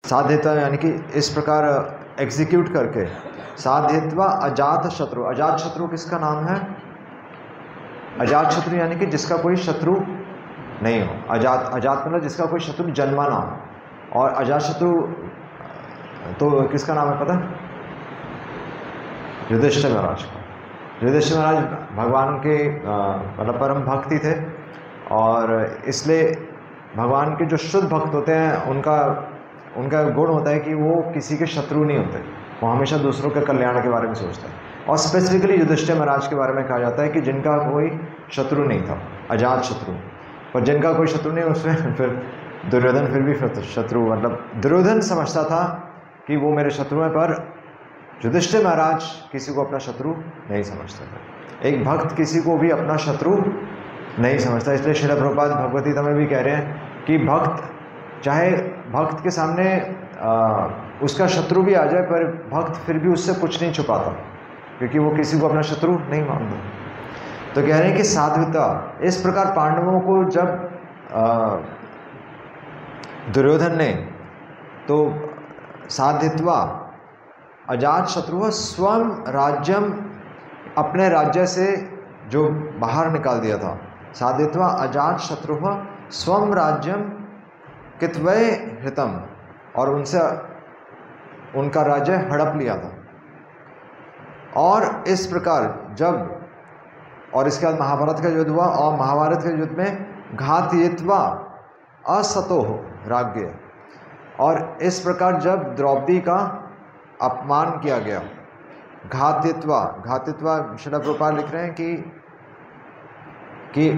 साधित्वा यानी कि इस प्रकार एग्जीक्यूट करके, साधित्वा अजात शत्रु। अजात शत्रु किसका नाम है? अजात शत्रु यानी कि जिसका कोई शत्रु नहीं हो। अजात, अजात मतलब जिसका कोई शत्रु जन्मा ना हो। और अजात शत्रु तो किसका नाम है पता? युधिष्ठिर महाराज का। युधिष्ठिर महाराज भगवान के मतलब परम भक्ति थे, और इसलिए भगवान के जो शुद्ध भक्त होते हैं उनका गुण होता है कि वो किसी के शत्रु नहीं होते, वो हमेशा दूसरों के कल्याण के बारे में सोचते हैं। और स्पेसिफिकली युधिष्ठिर महाराज के बारे में कहा जाता है कि जिनका कोई शत्रु नहीं था, अजात शत्रु। पर जिनका कोई शत्रु नहीं, उसमें फिर दुर्योधन फिर भी शत्रु, मतलब दुर्योधन समझता था कि वो मेरे शत्रु हैं, पर युधिष्ठिर महाराज किसी को अपना शत्रु नहीं समझते थे। एक भक्त किसी को भी अपना शत्रु नहीं समझता। इसलिए श्रील प्रभुपाद भगवद गीता में भी कह रहे हैं कि भक्त, चाहे भक्त के सामने उसका शत्रु भी आ जाए, पर भक्त फिर भी उससे कुछ नहीं छुपाता, क्योंकि वो किसी को अपना शत्रु नहीं मानता। तो कह रहे हैं कि साध्विता, इस प्रकार पांडवों को जब दुर्योधन ने तो साधित्वा अजात शत्रु स्वयं राज्यम, अपने राज्य से जो बाहर निकाल दिया था। साधित्वा अजात शत्रु स्वयं राज्यम कित्वय हृतम, और उनसे उनका राज्य हड़प लिया था। और इस प्रकार जब, और इसके बाद महाभारत का युद्ध हुआ, और महाभारत के युद्ध में घातयित्वा असतो राज्ञ, और इस प्रकार जब द्रौपदी का अपमान किया गया, घातयित्वा, घातयित्वा श्रील प्रभुपाद लिख रहे हैं कि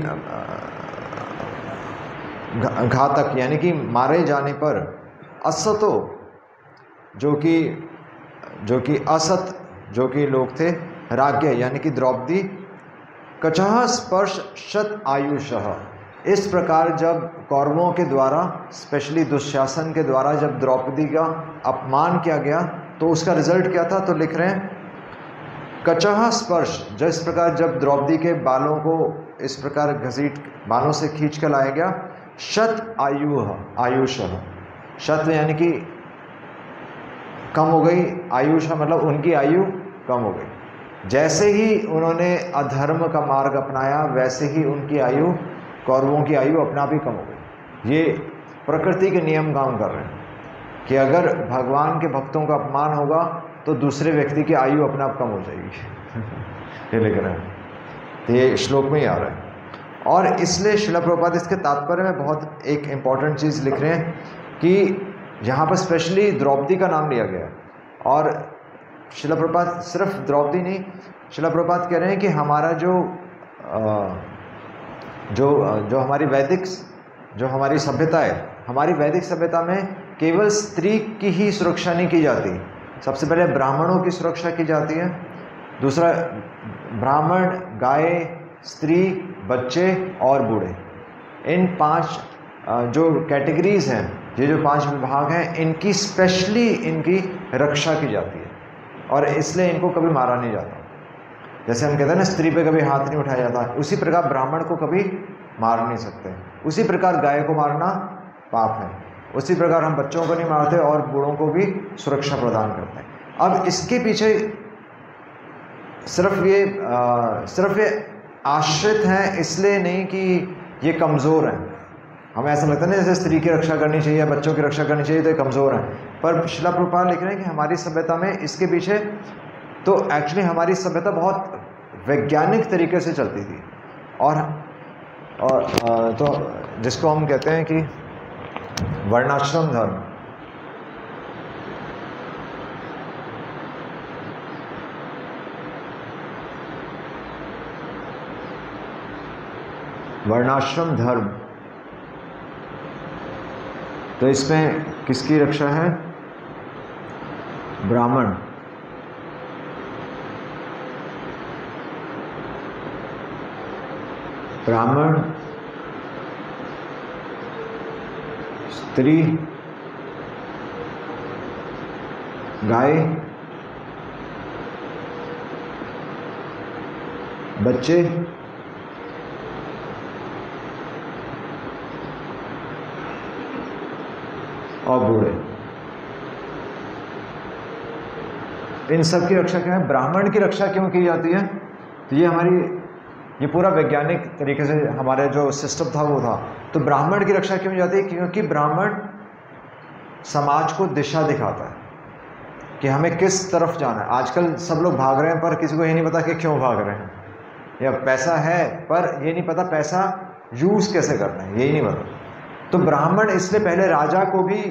घातक यानी कि मारे जाने पर, असतो जो कि असत जो कि लोग थे, राज्ञ यानी कि द्रौपदी, कचह स्पर्श शत आयुषः, इस प्रकार जब कौरवों के द्वारा, स्पेशली दुशासन के द्वारा जब द्रौपदी का अपमान किया गया, तो उसका रिजल्ट क्या था? तो लिख रहे हैं कचह स्पर्श, जिस प्रकार जब द्रौपदी के बालों को इस प्रकार घसीट, बालों से खींच कर लाया गया, शत आयुष, शत यानी कि कम हो गई, आयुष मतलब उनकी आयु कम हो गई। जैसे ही उन्होंने अधर्म का मार्ग अपनाया, वैसे ही उनकी आयु, कौरवों की आयु अपना भी कम हो गई। ये प्रकृति के नियम काम कर रहे हैं कि अगर भगवान के भक्तों का अपमान होगा तो दूसरे व्यक्ति की आयु अपने आप कम हो जाएगी। ये लिख रहे हैं, तो ये श्लोक में ही आ रहा है। और इसलिए श्रील प्रभुपाद इसके तात्पर्य में बहुत एक इम्पॉर्टेंट चीज़ लिख रहे हैं कि यहाँ पर स्पेशली द्रौपदी का नाम लिया गया है। और श्रील प्रभुपाद सिर्फ द्रौपदी नहीं, श्रील प्रभुपाद कह रहे हैं कि हमारा जो हमारी वैदिक, जो हमारी सभ्यता है, हमारी वैदिक सभ्यता में केवल स्त्री की ही सुरक्षा नहीं की जाती। सबसे पहले ब्राह्मणों की सुरक्षा की जाती है, दूसरा ब्राह्मण, गाय, स्त्री, बच्चे और बूढ़े, इन 5 जो कैटेगरीज हैं, ये जो 5 विभाग हैं, इनकी स्पेशली इनकी रक्षा की जाती है, और इसलिए इनको कभी मारा नहीं जाता। जैसे हम कहते हैं ना, स्त्री पे कभी हाथ नहीं उठाया जाता, उसी प्रकार ब्राह्मण को कभी मार नहीं सकते, उसी प्रकार गाय को मारना पाप है, उसी प्रकार हम बच्चों को नहीं मारते और बूढ़ों को भी सुरक्षा प्रदान करते हैं। अब इसके पीछे सिर्फ ये आश्रित हैं इसलिए नहीं कि ये कमज़ोर हैं। हमें ऐसा लगता है ना जैसे स्त्री की रक्षा करनी चाहिए, बच्चों की रक्षा करनी चाहिए तो ये कमज़ोर हैं, पर श्रील प्रभुपाद लिख रहे हैं कि हमारी सभ्यता में इसके पीछे तो एक्चुअली हमारी सभ्यता बहुत वैज्ञानिक तरीके से चलती थी, और तो जिसको हम कहते हैं कि वर्णाश्रम धर्म। वर्णाश्रम धर्म, तो इसमें किसकी रक्षा है? ब्राह्मण, स्त्री, गाय, बच्चे और बूढ़े, इन सब की रक्षा क्या है? ब्राह्मण की रक्षा क्यों की जाती है? तो ये पूरा वैज्ञानिक तरीके से हमारे जो सिस्टम था वो था। तो ब्राह्मण की रक्षा क्यों जाती है? क्योंकि ब्राह्मण समाज को दिशा दिखाता है कि हमें किस तरफ जाना है। आजकल सब लोग भाग रहे हैं पर किसी को ये नहीं पता कि क्यों भाग रहे हैं, या पैसा है पर ये नहीं पता पैसा यूज़ कैसे करना है, यही नहीं पता। तो ब्राह्मण इसलिए पहले राजा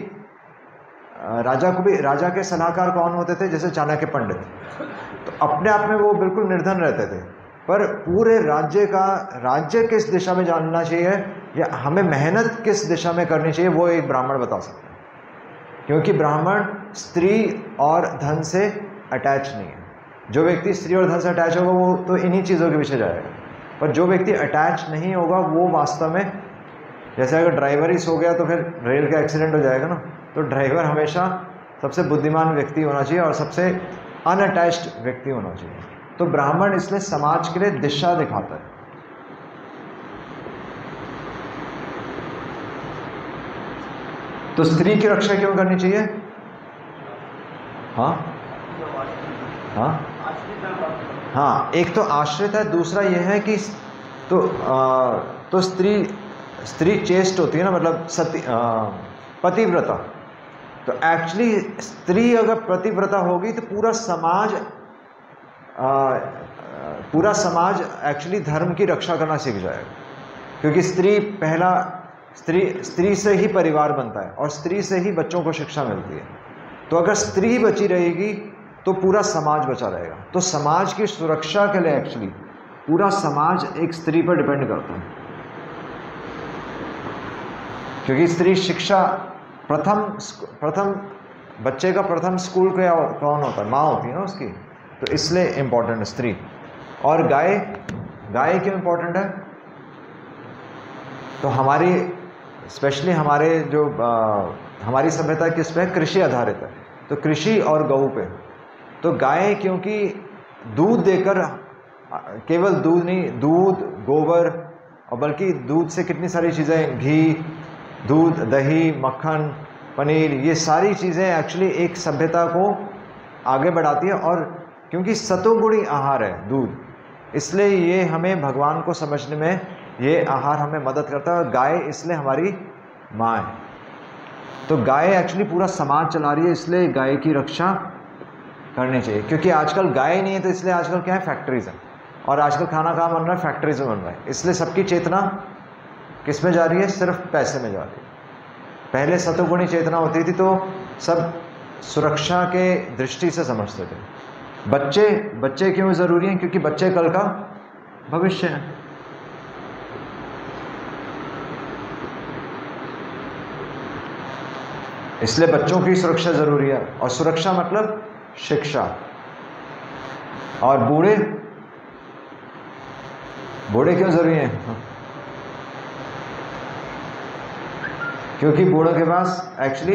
राजा के सलाहकार कौन होते थे? जैसे चाणक्य पंडित। तो अपने आप में वो बिल्कुल निर्धन रहते थे, पर पूरे राज्य किस दिशा में जानना चाहिए या हमें मेहनत किस दिशा में करनी चाहिए, वो एक ब्राह्मण बता सकता है। क्योंकि ब्राह्मण स्त्री और धन से अटैच नहीं है। जो व्यक्ति स्त्री और धन से अटैच होगा वो तो इन्हीं चीज़ों के पीछे जाएगा, पर जो व्यक्ति अटैच नहीं होगा वो वास्तव में, जैसे अगर ड्राइवर ही सो गया तो फिर रेल का एक्सीडेंट हो जाएगा ना। तो ड्राइवर हमेशा सबसे बुद्धिमान व्यक्ति होना चाहिए और सबसे अनअटैच्ड व्यक्ति होना चाहिए। तो ब्राह्मण इसलिए समाज के लिए दिशा दिखाता है। तो स्त्री की रक्षा क्यों करनी चाहिए? हाँ हाँ हाँ, एक तो आश्रित है, दूसरा यह है कि तो स्त्री चेष्ट होती है ना, मतलब पतिव्रता। तो एक्चुअली स्त्री अगर पतिव्रता होगी तो पूरा समाज एक्चुअली धर्म की रक्षा करना सीख जाएगा। क्योंकि स्त्री से ही परिवार बनता है और स्त्री से ही बच्चों को शिक्षा मिलती है। तो अगर स्त्री बची रहेगी तो पूरा समाज बचा रहेगा। तो समाज की सुरक्षा के लिए एक्चुअली पूरा समाज एक स्त्री पर डिपेंड करता है। क्योंकि स्त्री शिक्षा प्रथम बच्चे का प्रथम स्कूल कौन होता है? माँ होती है ना उसकी। तो इसलिए इम्पोर्टेंट है स्त्री। और गाय क्यों इम्पोर्टेंट है? तो स्पेशली हमारी सभ्यता किस पे? कृषि आधारित है। तो कृषि और गऊ पे। तो गाय क्योंकि दूध देकर, केवल दूध नहीं, दूध, गोबर और बल्कि दूध से कितनी सारी चीज़ें, घी, दूध, दही, मक्खन, पनीर, ये सारी चीज़ें एक्चुअली एक सभ्यता को आगे बढ़ाती है। और क्योंकि सतुगुणी आहार है दूध, इसलिए ये हमें भगवान को समझने में ये आहार हमें मदद करता है। और गाय इसलिए हमारी माँ है। तो गाय एक्चुअली पूरा समाज चला रही है, इसलिए गाय की रक्षा करनी चाहिए। क्योंकि आजकल गाय नहीं है तो इसलिए आजकल क्या है? फैक्ट्रीज है। और आजकल खाना कहाँ बन रहा है? फैक्ट्रीज में बन रहा है। इसलिए सबकी चेतना किस में जा रही है? सिर्फ पैसे में जा रही है। पहले सतुगुणी चेतना होती थी तो सब सुरक्षा के दृष्टि से समझते थे। बच्चे क्यों ज़रूरी हैं? क्योंकि बच्चे कल का भविष्य है। इसलिए बच्चों की सुरक्षा ज़रूरी है। और सुरक्षा मतलब शिक्षा। और बूढ़े क्यों ज़रूरी हैं? क्योंकि बूढ़ों के पास एक्चुअली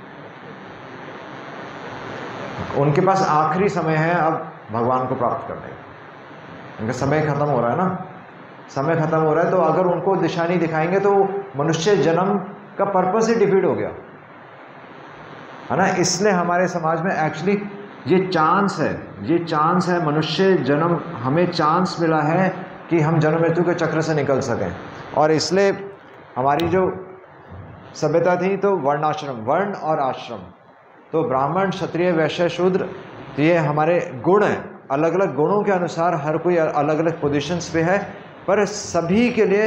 उनके पास आखिरी समय है अब भगवान को प्राप्त करने का। उनका समय खत्म हो रहा है ना, समय खत्म हो रहा है। तो अगर उनको दिशा नहीं दिखाएंगे तो मनुष्य जन्म का पर्पस ही डिफीट हो गया है ना। इसलिए हमारे समाज में एक्चुअली ये चांस है मनुष्य जन्म, हमें चांस मिला है कि हम जन्म मृत्यु के चक्र से निकल सकें। और इसलिए हमारी जो सभ्यता थी तो वर्ण और आश्रम, तो ब्राह्मण, क्षत्रिय, वैश्य, शूद्र, ये हमारे गुण हैं। अलग अलग गुणों के अनुसार हर कोई अलग अलग पोजीशंस पे है, पर सभी के लिए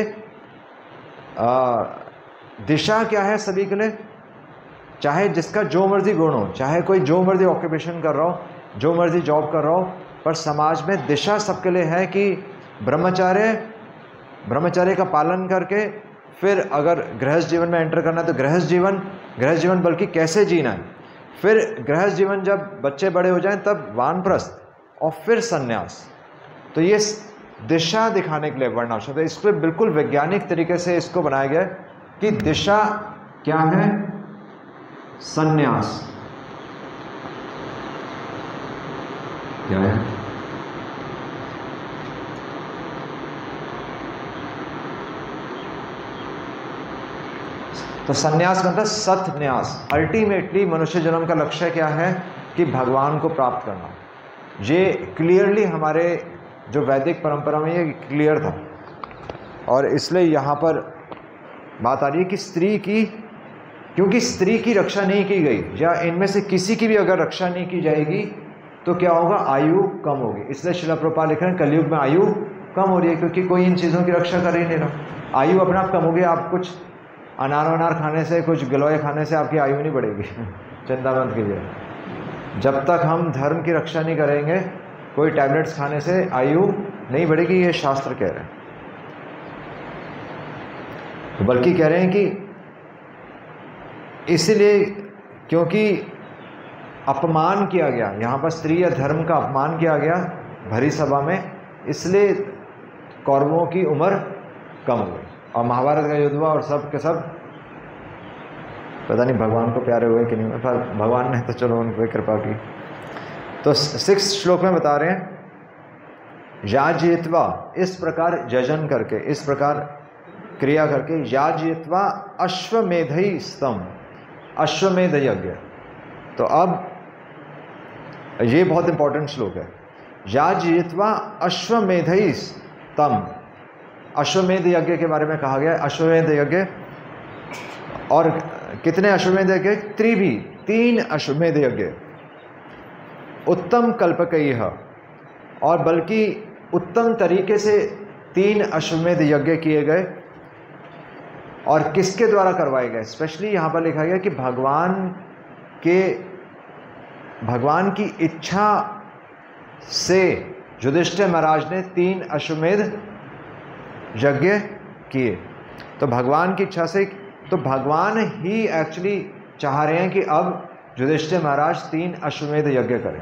दिशा क्या है? सभी के लिए, चाहे जिसका जो मर्जी गुण हो, चाहे कोई जो मर्जी ऑक्यूपेशन कर रहा हो, जो मर्जी जॉब कर रहा हो, पर समाज में दिशा सबके लिए है कि ब्रह्मचर्य का पालन करके फिर अगर गृहस्थ जीवन में एंटर करना है तो गृहस्थ जीवन बल्कि कैसे जीना है। फिर गृहस्थ जीवन जब बच्चे बड़े हो जाएं तब वानप्रस्थ और फिर संन्यास। तो ये दिशा दिखाने के लिए वर्णाश्रम। तो इस पर बिल्कुल वैज्ञानिक तरीके से इसको बनाया गया कि दिशा क्या है? संन्यास क्या है? तो संन्यास का मतलब सतन्यास। अल्टीमेटली मनुष्य जन्म का लक्ष्य क्या है? कि भगवान को प्राप्त करना। ये क्लियरली हमारे जो वैदिक परंपरा में ये क्लियर था। और इसलिए यहाँ पर बात आ रही है कि स्त्री की, क्योंकि स्त्री की रक्षा नहीं की गई या इनमें से किसी की भी अगर रक्षा नहीं की जाएगी तो क्या होगा, आयु कम होगी। इसलिए श्रील प्रभुपाद लिख रहे हैं कलयुग में आयु कम हो रही है, क्योंकि कोई इन चीज़ों की रक्षा कर ही नहीं रहा। आयु अपने आप कम होगी। आप कुछ अनार वनार खाने से, कुछ गिलोय खाने से आपकी आयु नहीं बढ़ेगी। चिंता मत कीजिए। जब तक हम धर्म की रक्षा नहीं करेंगे, कोई टैबलेट्स खाने से आयु नहीं बढ़ेगी, ये शास्त्र कह रहे हैं। बल्कि कह रहे हैं कि इसलिए क्योंकि अपमान किया गया, यहाँ पर स्त्री या धर्म का अपमान किया गया भरी सभा में, इसलिए कौरवों की उम्र कम हो गई और महाभारत का युद्ध हुआ और सब के सब पता नहीं भगवान को प्यारे हुए कि नहीं, पर भगवान ने तो चलो उन पर कृपा की। तो 6 श्लोक में बता रहे हैं, याजयित्वा, इस प्रकार यजन करके, इस प्रकार क्रिया करके, याजयित्वा अश्वमेधई स्तम, अश्वमेध यज्ञ। तो अब ये बहुत इंपॉर्टेंट श्लोक है। याजयित्वा अश्वमेधई स्तम, अश्वमेध यज्ञ के बारे में कहा गया है। अश्वमेध यज्ञ, और कितने अश्वमेध यज्ञ? 3 अश्वमेध यज्ञ। उत्तम कल्पकैः, और बल्कि उत्तम तरीके से 3 अश्वमेध यज्ञ किए गए। और किसके द्वारा करवाए गए? स्पेशली यहाँ पर लिखा गया कि भगवान की इच्छा से युधिष्ठिर महाराज ने 3 अश्वमेध यज्ञ किए। तो भगवान की इच्छा से, तो भगवान ही एक्चुअली चाह रहे हैं कि अब युधिष्ठिर महाराज 3 अश्वमेध यज्ञ करें।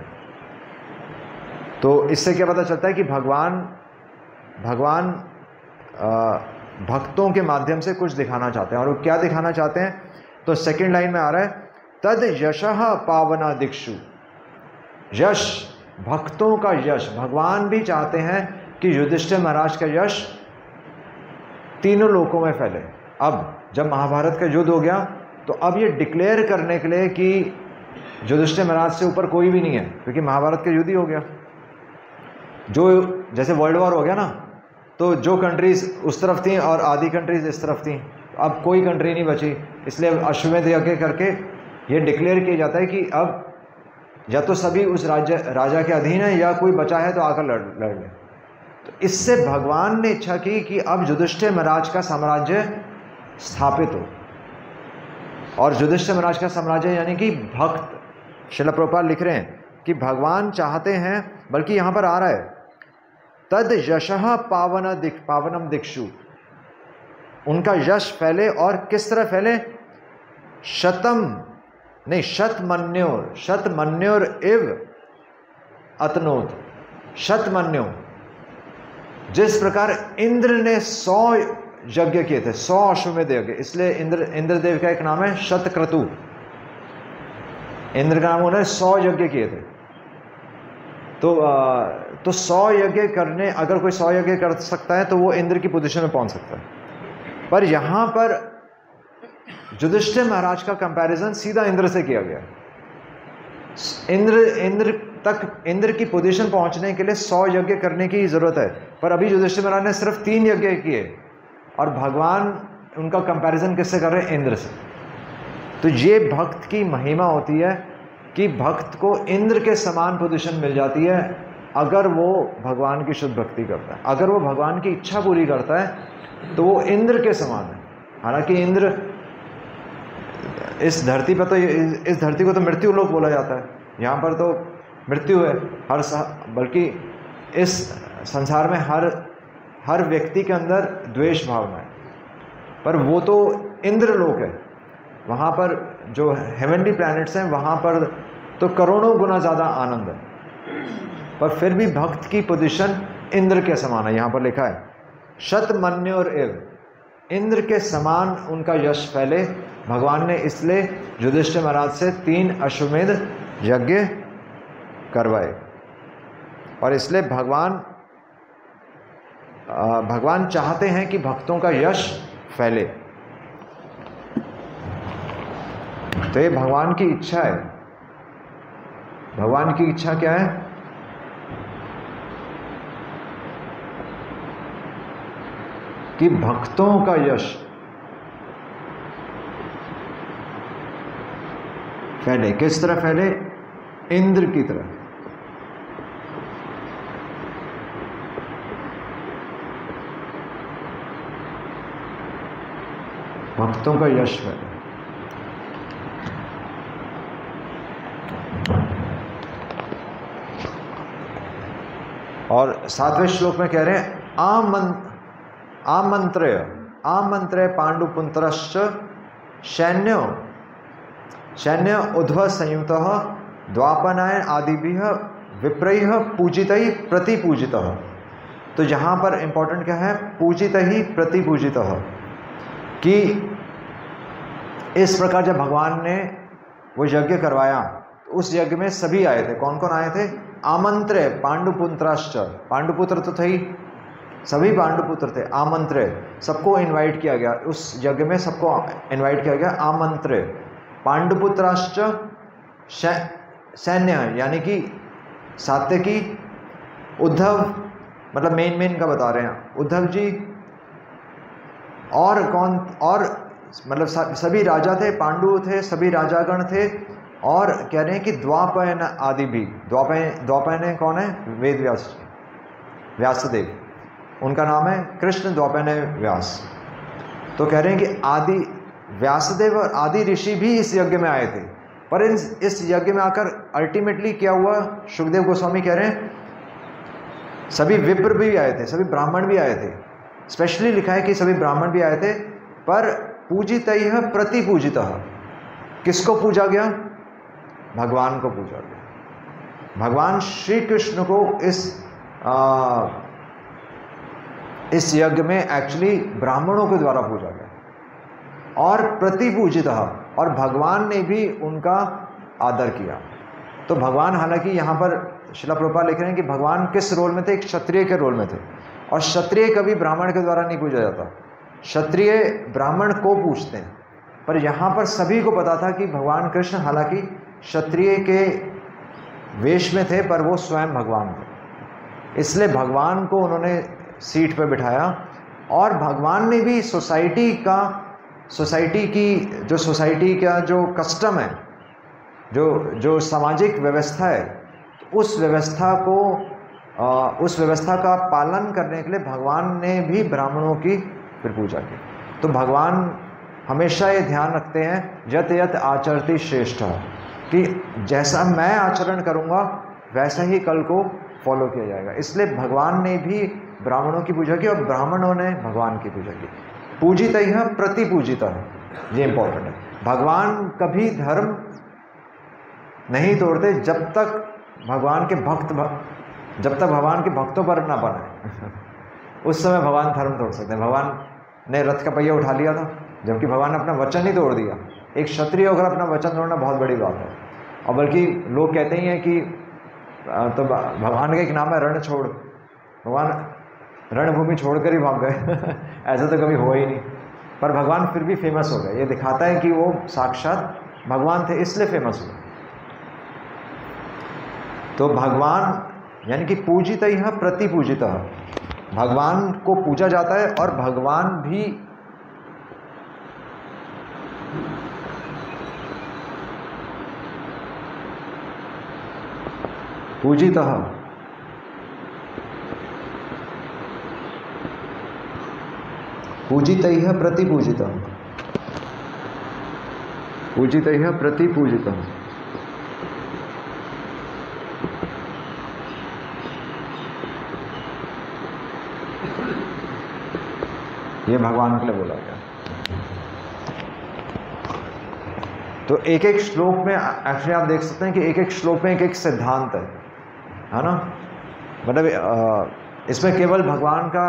तो इससे क्या पता चलता है कि भगवान भक्तों के माध्यम से कुछ दिखाना चाहते हैं। और वो क्या दिखाना चाहते हैं? तो सेकंड लाइन में आ रहा है, तद यशः पावना दिक्षु, यश, भक्तों का यश। भगवान भी चाहते हैं कि युधिष्ठिर महाराज का यश तीनों लोकों में फैले। अब जब महाभारत का युद्ध हो गया तो अब ये डिक्लेयर करने के लिए कि युधिष्ठिर महाराज से ऊपर कोई भी नहीं है, क्योंकि महाभारत का युद्ध ही हो गया। जो जैसे वर्ल्ड वॉर हो गया ना, तो जो कंट्रीज उस तरफ थी और आधी कंट्रीज इस तरफ थी, अब कोई कंट्री नहीं बची। इसलिए अश्वमेध यज्ञ करके ये डिक्लेयर किया जाता है कि अब या तो सभी उस राजा के अधीन है, या कोई बचा है तो आकर लड़ ले। तो इससे भगवान ने इच्छा की कि अब युधिष्ठिर महाराज का साम्राज्य स्थापित हो। और युधिष्ठिर महाराज का साम्राज्य यानी कि भक्त, श्रील प्रभुपाद लिख रहे हैं कि भगवान चाहते हैं, बल्कि यहाँ पर आ रहा है, तद यशः पावनम दिक्षु, उनका यश फैले। और किस तरह फैले? शतमन्योर इव अतनोत, शतमन्यो, जिस प्रकार इंद्र ने 100 यज्ञ किए थे, 100 अश्वमेध यज्ञ। इसलिए इंद्रदेव का एक नाम है शतक्रतु। इंद्र का नाम उन्होंने 100 यज्ञ किए थे। तो 100 यज्ञ करने, अगर कोई 100 यज्ञ कर सकता है तो वो इंद्र की पोजीशन में पहुंच सकता है। पर यहाँ पर युधिष्ठिर महाराज का कंपैरिजन सीधा इंद्र से किया गया। इंद्र की पोजीशन पहुंचने के लिए 100 यज्ञ करने की जरूरत है, पर अभी युधिष्ठिर महाराज ने सिर्फ 3 यज्ञ किए, और भगवान उनका कंपैरिजन किससे कर रहे हैं? इंद्र से। तो ये भक्त की महिमा होती है कि भक्त को इंद्र के समान पोजीशन मिल जाती है अगर वो भगवान की शुद्ध भक्ति करता है। अगर वो भगवान की इच्छा पूरी करता है तो वो इंद्र के समान है। हालांकि इंद्र इस धरती पर, तो इस धरती को तो मृत्यु लोक बोला जाता है, यहाँ पर तो मृत्यु है बल्कि इस संसार में हर व्यक्ति के अंदर द्वेष भावना है। पर वो तो इंद्र लोक है, वहाँ पर जो हेवनली प्लैनेट्स हैं वहाँ पर तो करोड़ों गुना ज़्यादा आनंद है। पर फिर भी भक्त की पोजीशन इंद्र के समान है। यहाँ पर लिखा है शतमन्योर इव, इंद्र के समान उनका यश फैले। भगवान ने इसलिए युधिष्ठिर महाराज से 3 अश्वमेध यज्ञ करवाए। और इसलिए भगवान चाहते हैं कि भक्तों का यश फैले। तो ये भगवान की इच्छा है। भगवान की इच्छा क्या है? कि भक्तों का यश फैले। किस तरह फैले? इंद्र की तरह। भक्तों का यश फैले। और 7वें श्लोक में कह रहे हैं आमंत्र्य पांडुपुत्रश्च सैन्य उध्व संयुक्त द्वापनायन आदिभिः विप्रैः पूजितैः प्रतिपूजितः। तो यहाँ पर इंपॉर्टेंट क्या है? पूजितैः प्रतिपूजितः, कि इस प्रकार जब भगवान ने वो यज्ञ करवाया तो उस यज्ञ में सभी आए थे। कौन कौन आए थे? आमंत्र्य पांडुपुत्रश्च, पांडुपुत्र तो थे ही, सभी पांडुपुत्र थे। आमंत्र्य, सबको इनवाइट किया गया उस यज्ञ में, सबको इनवाइट किया गया। आमंत्र्य पांडुपुत्रश्च सैन्य, यानी कि सात्यकी, उद्धव, मतलब मेन का बता रहे हैं, उद्धव जी, और कौन, और मतलब सभी राजा थे, पांडु थे, सभी राजागण थे। और कह रहे हैं कि द्वापयन आदि भी, द्वापयन कौन है? वेद व्यासदेव, उनका नाम है कृष्ण द्वापयन व्यास। तो कह रहे हैं कि आदि व्यासदेव और आदि ऋषि भी इस यज्ञ में आए थे। पर इस यज्ञ में आकर अल्टीमेटली क्या हुआ? सुखदेव गोस्वामी कह रहे हैं सभी विप्र भी आए थे, सभी ब्राह्मण भी आए थे। स्पेशली लिखा है कि सभी ब्राह्मण भी आए थे, पर पूजितैः प्रतिपूजितः। किसको पूजा गया? भगवान को पूजा गया। भगवान श्री कृष्ण को इस यज्ञ में एक्चुअली ब्राह्मणों के द्वारा पूजा गया। और प्रतिपूजितः, और भगवान ने भी उनका आदर किया। तो भगवान, हालांकि यहाँ पर श्रील प्रभुपाद लिख रहे हैं कि भगवान किस रोल में थे? एक क्षत्रिय के रोल में थे। और क्षत्रिय कभी ब्राह्मण के द्वारा नहीं पूजा जाता, क्षत्रिय ब्राह्मण को पूजते हैं। पर यहाँ पर सभी को पता था कि भगवान कृष्ण हालांकि क्षत्रिय के वेश में थे, पर वो स्वयं भगवान थे। इसलिए भगवान को उन्होंने सीट पर बिठाया। और भगवान ने भी सोसाइटी का जो कस्टम है, जो सामाजिक व्यवस्था है, उस व्यवस्था का पालन करने के लिए भगवान ने भी ब्राह्मणों की फिर पूजा की। तो भगवान हमेशा ये ध्यान रखते हैं, यत यत आचरति श्रेष्ठ, कि जैसा मैं आचरण करूँगा वैसा ही कल को फॉलो किया जाएगा। इसलिए भगवान ने भी ब्राह्मणों की पूजा की और ब्राह्मणों ने भगवान की पूजा की। पूजितैः प्रतिपूजितः, ये इंपॉर्टेंट है। भगवान कभी धर्म नहीं तोड़ते जब तक भगवान के भक्तों पर ना बने। उस समय भगवान धर्म तोड़ सकते हैं। भगवान ने रथ का पहिया उठा लिया था, जबकि भगवान ने अपना वचन ही तोड़ दिया। एक क्षत्रिय होकर अपना वचन तोड़ना बहुत बड़ी बात है। और बल्कि लोग कहते ही हैं कि तो भगवान का एक नाम है रण छोड़, भगवान रणभूमि छोड़कर ही भाग गए। ऐसा तो कभी हुआ ही नहीं, पर भगवान फिर भी फेमस हो गए। ये दिखाता है कि वो साक्षात भगवान थे, इसलिए फेमस हुए। तो भगवान यानी कि पूजितैः प्रतिपूजितः, भगवान को पूजा जाता है और भगवान भी पूजितः, पूजितैः प्रतिपूजितः, पूजितैः प्रतिपूजितः। ये भगवान के लिए बोला गया। तो एक एक श्लोक में एक्चुअली आप देख सकते हैं कि एक एक श्लोक में एक एक सिद्धांत है ना। मतलब इसमें केवल भगवान का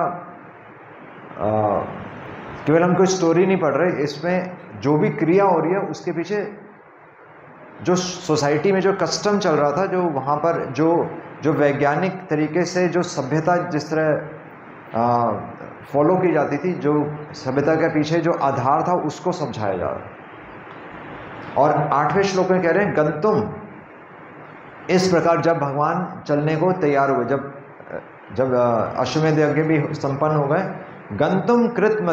केवल हम कोई स्टोरी नहीं पढ़ रहे, इसमें जो भी क्रिया हो रही है उसके पीछे जो सोसाइटी में जो कस्टम चल रहा था, जो वहाँ पर जो वैज्ञानिक तरीके से जो सभ्यता जिस तरह फॉलो की जाती थी, जो सभ्यता के पीछे जो आधार था उसको समझाया जा रहा है। और 8वें श्लोक में कह रहे हैं गंतुम, इस प्रकार जब भगवान चलने को तैयार हुए, जब अश्वमेध यज्ञ भी संपन्न हो गए, गंतुम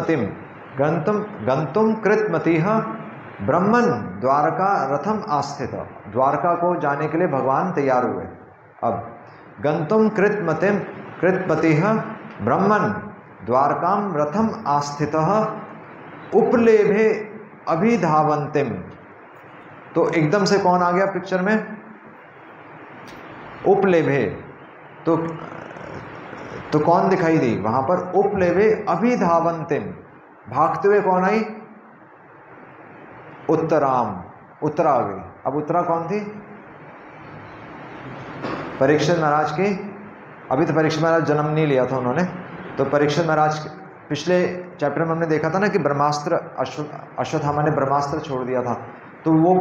कृतमतिः ब्रह्मन द्वारका रथम आस्थित। द्वारका को जाने के लिए भगवान तैयार हुए। अब गंतुम कृतमतिः ब्रह्मन द्वारकाम रथम आस्थित उपलेभे अभिधावंतिम। तो एकदम से कौन आ गया पिक्चर में? उपलेभे। तो कौन दिखाई दी वहां पर? उपलेभे अभिधावंतिम। भागते हुए कौन आई? उत्तराम। उत्तरा आ गई। अब उत्तरा कौन थी? परीक्षित महाराज की। अभी तो परीक्षित महाराज जन्म नहीं लिया था उन्होंने। तो परीक्षित महाराज पिछले चैप्टर में हमने देखा था ना कि ब्रह्मास्त्र अश्वत्थामा ने ब्रह्मास्त्र छोड़ दिया था। तो वो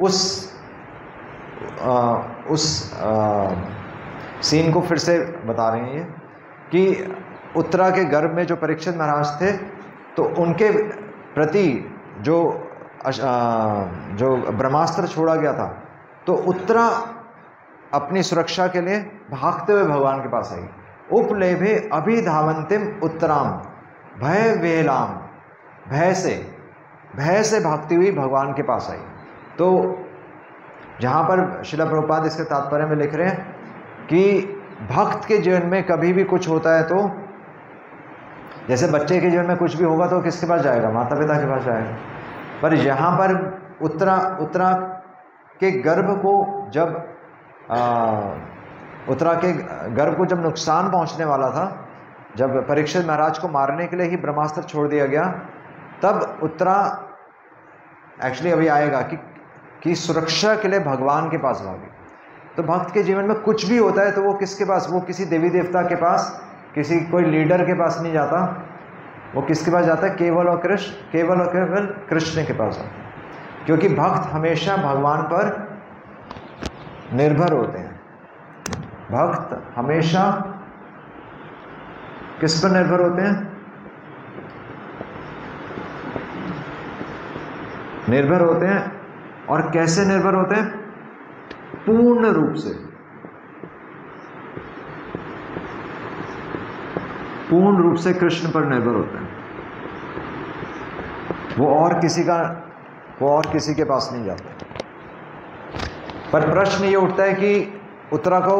उस सीन को फिर से बता रहे हैं ये कि उत्तरा के गर्भ में जो परीक्षित महाराज थे तो उनके प्रति जो ब्रह्मास्त्र छोड़ा गया था, तो उत्तरा अपनी सुरक्षा के लिए भागते हुए भगवान के पास आई। उपलेभे अभिधावंतिम उत्तराम भय वेलाम। भय से भागती हुई भगवान के पास आई। तो जहाँ पर श्रील प्रभुपाद इसके तात्पर्य में लिख रहे हैं कि भक्त के जीवन में कभी भी कुछ होता है तो जैसे बच्चे के जीवन में कुछ भी होगा तो किसके पास जाएगा? माता पिता के पास जाएगा। पर यहाँ पर उत्तरा के गर्भ को जब उत्तरा के गर्भ को जब नुकसान पहुँचने वाला था, जब परीक्षित महाराज को मारने के लिए ही ब्रह्मास्त्र छोड़ दिया गया, तब उत्तरा एक्चुअली अभी आएगा कि सुरक्षा के लिए भगवान के पास भागी। तो भक्त के जीवन में कुछ भी होता है तो वो किसके पास? वो किसी देवी देवता के पास, किसी कोई लीडर के पास नहीं जाता। वो किसके पास जाता है? केवल और केवल कृष्ण के पास जाता है। क्योंकि भक्त हमेशा भगवान पर निर्भर होते हैं। भक्त हमेशा किस पर निर्भर होते हैं? निर्भर होते हैं। और कैसे निर्भर होते हैं? पूर्ण रूप से। पूर्ण रूप से कृष्ण पर निर्भर होते हैं। वो और किसी के पास नहीं जाते। पर प्रश्न ये उठता है कि उत्तरा को,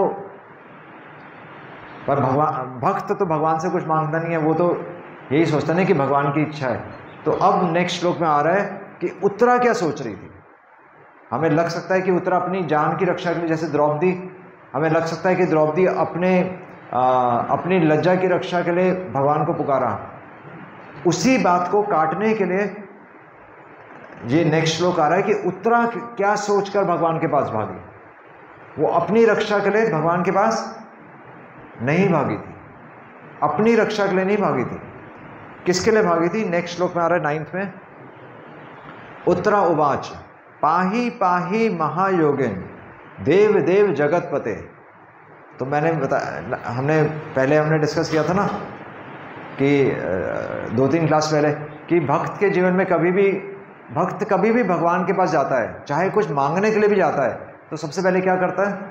पर भक्त तो भगवान से कुछ मांगता नहीं है, वो तो यही सोचता नहीं कि भगवान की इच्छा है। तो अब नेक्स्ट श्लोक में आ रहा है कि उत्तरा क्या सोच रही थी। हमें लग सकता है कि उत्तरा अपनी जान की रक्षा के लिए, जैसे द्रौपदी, हमें लग सकता है कि द्रौपदी अपनी लज्जा की रक्षा के लिए भगवान को पुकारा। उसी बात को काटने के लिए ये नेक्स्ट श्लोक आ रहा है कि उत्तरा क्या सोचकर भगवान के पास भागी। वो अपनी रक्षा के लिए भगवान के पास नहीं भागी थी। अपनी रक्षा के लिए नहीं भागी थी। किसके लिए भागी थी? नेक्स्ट श्लोक में आ रहा है 9th में। उत्तरा उवाच पाही पाही महायोगिन देव देव जगतपते। तो मैंने बताया, हमने डिस्कस किया था ना कि 2-3 क्लास पहले कि भक्त के जीवन में भक्त कभी भी भगवान के पास जाता है, चाहे कुछ मांगने के लिए भी जाता है, तो सबसे पहले क्या करता है?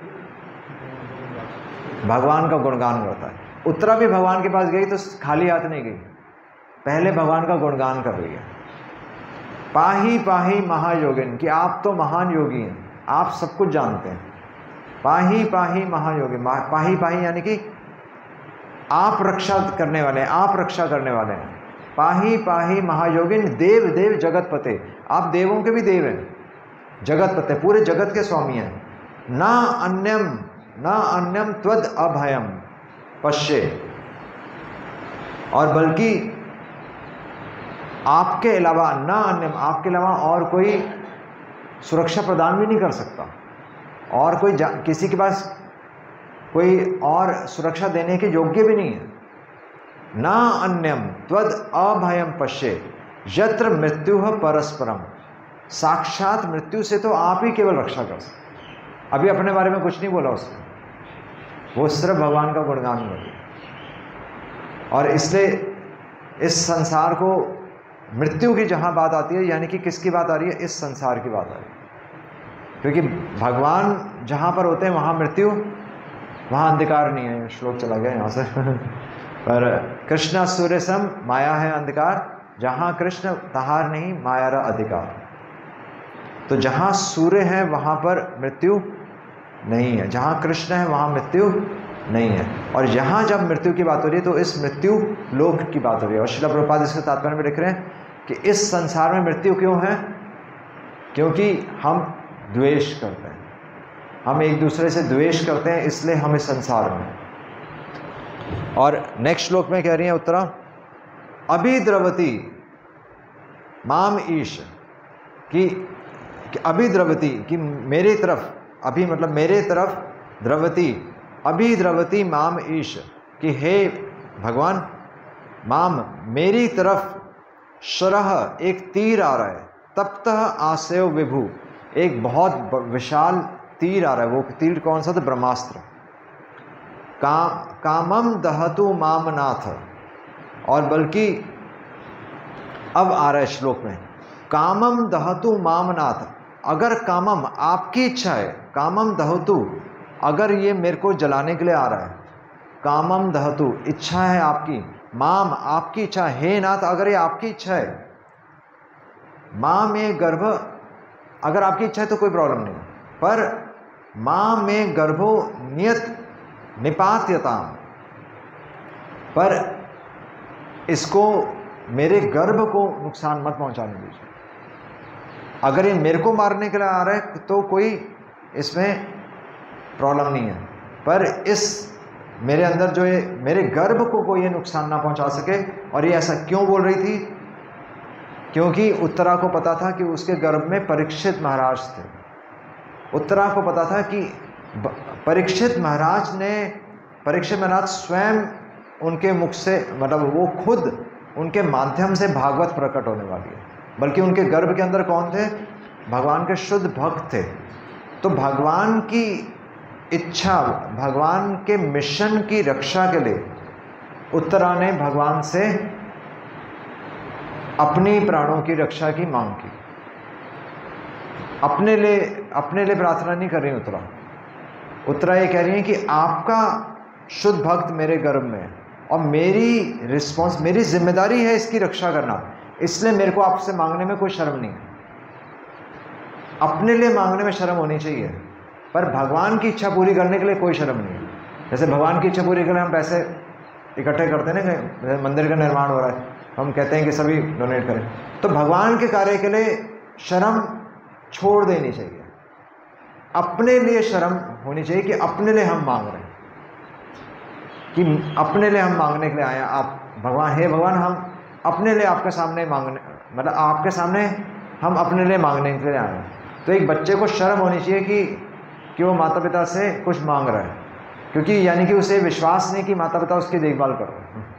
भगवान का गुणगान करता है। उत्तरा भी भगवान के पास गई तो खाली हाथ नहीं गई, पहले भगवान का गुणगान कर रही है। पाही पाही महायोगिन, कि आप तो महान योगी हैं, आप सब कुछ जानते हैं। पाही पाही महायोगी, पाही पाही यानी कि आप रक्षा करने वाले हैं, आप रक्षा करने वाले हैं। पाही पाही महायोगिन देव देव जगतपते, आप देवों के भी देव हैं, जगतपते पूरे जगत के स्वामी हैं। ना अन्यम त्वद अभयम पश्ये, और बल्कि आपके अलावा, ना अन्यम, आपके अलावा और कोई सुरक्षा प्रदान भी नहीं कर सकता, और कोई किसी के पास कोई और सुरक्षा देने के योग्य भी नहीं है। ना अन्यम त्वद अभयम पश्ये यत्र मृत्यु परस्परम, साक्षात मृत्यु से तो आप ही केवल रक्षा कर सकते। अभी अपने बारे में कुछ नहीं बोला उसने, वो सिर्फ भगवान का गुणगान कर दिया। और इसलिए इस संसार को मृत्यु की जहाँ बात आती है, यानी कि किसकी बात आ रही है? इस संसार की बात आ रही है। क्योंकि भगवान जहाँ पर होते हैं वहाँ मृत्यु, वहाँ अंधकार नहीं है। श्लोक चला गया यहाँ से पर कृष्णा सूर्य सम माया है अंधकार, जहाँ कृष्ण तहार नहीं माया रा अधिकार। तो जहाँ सूर्य है वहाँ पर मृत्यु नहीं है, जहाँ कृष्ण है वहाँ मृत्यु नहीं है। और यहाँ जब मृत्यु की बात हो रही है तो इस मृत्यु लोक की बात हो रही है। और श्रील प्रभुपाद इसके तात्पर्य में लिख रहे हैं कि इस संसार में मृत्यु क्यों है? क्योंकि हम द्वेष करते हैं, हम एक दूसरे से द्वेष करते हैं, इसलिए हम इस संसार में। और नेक्स्ट श्लोक में कह रही है उत्तरा, अभिद्रवती माम ईश, कि अभिद्रवती कि मेरी तरफ, अभी मतलब मेरे तरफ, द्रवती अभिद्रवती माम ईश, कि हे भगवान माम मेरी तरफ, शरह एक तीर आ रहा है, तप्तः आसेव विभु, एक बहुत विशाल तीर आ रहा है। वो तीर कौन सा? तो ब्रह्मास्त्र। कामम दहतु माम नाथ, और बल्कि अब आ रहा है श्लोक में, कामम दहतु माम नाथ, अगर कामम आपकी इच्छा है, कामम दहतु अगर ये मेरे को जलाने के लिए आ रहा है, कामम दहतु इच्छा है आपकी, माम आपकी इच्छा, हे नाथ अगर ये आपकी इच्छा है, माँ में गर्भ, अगर आपकी इच्छा है तो कोई प्रॉब्लम नहीं, पर माँ में गर्भो नियत निपात्यता, पर इसको मेरे गर्भ को नुकसान मत पहुंचाने दीजिए। अगर ये मेरे को मारने के लिए आ रहा है तो कोई इसमें प्रॉब्लम नहीं है, पर इस मेरे अंदर जो ये मेरे गर्भ को कोई ये नुकसान ना पहुंचा सके। और ये ऐसा क्यों बोल रही थी? क्योंकि उत्तरा को पता था कि उसके गर्भ में परीक्षित महाराज थे। उत्तरा को पता था कि परीक्षित महाराज स्वयं उनके मुख से, मतलब वो खुद उनके माध्यम से भागवत प्रकट होने वाली है। बल्कि उनके गर्भ के अंदर कौन थे? भगवान के शुद्ध भक्त थे। तो भगवान की इच्छा, भगवान के मिशन की रक्षा के लिए उत्तरा ने भगवान से अपनी प्राणों की रक्षा की मांग की। अपने लिए प्रार्थना नहीं कर रही उत्तरा ये कह रही है कि आपका शुद्ध भक्त मेरे गर्भ में है और मेरी जिम्मेदारी है इसकी रक्षा करना, इसलिए मेरे को आपसे मांगने में कोई शर्म नहीं है। अपने लिए मांगने में शर्म होनी चाहिए, पर भगवान की इच्छा पूरी करने के लिए कोई शर्म नहीं है। जैसे भगवान की इच्छा पूरी करने हम पैसे इकट्ठे करते हैं ना, मंदिर का निर्माण हो रहा है, हम कहते हैं कि सभी डोनेट करें, तो भगवान के कार्य के लिए शर्म छोड़ देनी चाहिए। अपने लिए शर्म होनी चाहिए कि अपने लिए हम मांग रहे हैं, कि अपने लिए हम मांगने के लिए आए हैं। आप भगवान, हे भगवान हम अपने लिए आपके सामने मांगने, मतलब आपके सामने हम अपने लिए मांगने के लिए आए हैं। तो एक बच्चे को शर्म होनी चाहिए कि वो माता पिता से कुछ मांग रहा है, क्योंकि यानी कि उसे विश्वास नहीं कि माता पिता उसकी देखभाल कर रहे हैं।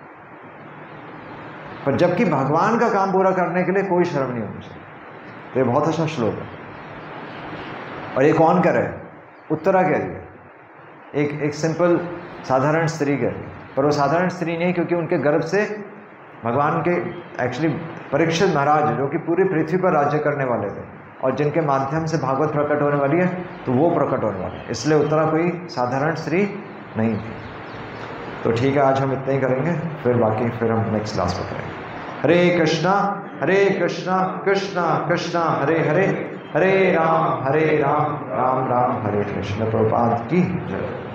पर जबकि भगवान का काम पूरा करने के लिए कोई शर्म नहीं होनी चाहिए। तो ये बहुत अच्छा श्लोक है। और ये कौन कह रहा है? उत्तरा कह रही है, एक सिंपल साधारण स्त्री कह रही है। पर वो साधारण स्त्री नहीं, क्योंकि उनके गर्भ से भगवान के एक्चुअली परीक्षित महाराज, जो कि पूरी पृथ्वी पर राज्य करने वाले थे और जिनके माध्यम से भागवत प्रकट होने वाली है, तो वो प्रकट होने वाले, इसलिए उत्तरा कोई साधारण स्त्री नहीं थी। तो ठीक है, आज हम इतना ही करेंगे, फिर हम नेक्स्ट क्लास में करेंगे। हरे कृष्णा कृष्णा कृष्णा हरे हरे, हरे राम राम राम हरे कृष्ण। प्रभुपाद की जय।